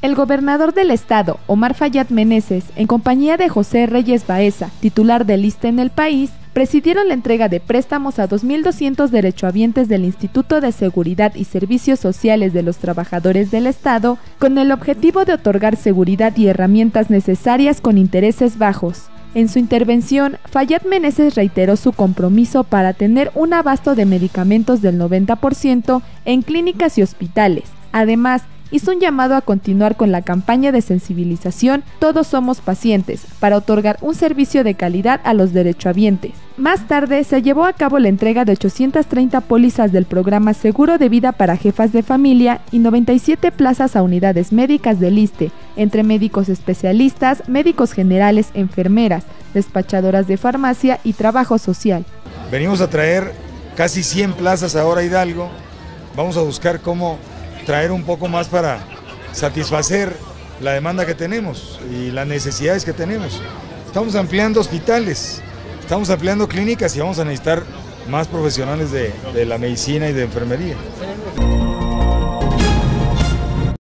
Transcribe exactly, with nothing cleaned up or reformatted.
El gobernador del estado, Omar Fayad Meneses, en compañía de José Reyes Baeza, titular del ISSSTE en el país, presidieron la entrega de préstamos a dos mil doscientos derechohabientes del Instituto de Seguridad y Servicios Sociales de los Trabajadores del Estado, con el objetivo de otorgar seguridad y herramientas necesarias con intereses bajos. En su intervención, Fayad Meneses reiteró su compromiso para tener un abasto de medicamentos del noventa por ciento en clínicas y hospitales. Además, hizo un llamado a continuar con la campaña de sensibilización Todos Somos Pacientes para otorgar un servicio de calidad a los derechohabientes. Más tarde se llevó a cabo la entrega de ochocientas treinta pólizas del programa Seguro de Vida para Jefas de Familia y noventa y siete plazas a unidades médicas del ISSSTE, entre médicos especialistas, médicos generales, enfermeras, despachadoras de farmacia y trabajo social. Venimos a traer casi cien plazas ahora a Hidalgo. Vamos a buscar cómo traer un poco más para satisfacer la demanda que tenemos y las necesidades que tenemos. Estamos ampliando hospitales, estamos ampliando clínicas y vamos a necesitar más profesionales de, de la medicina y de enfermería.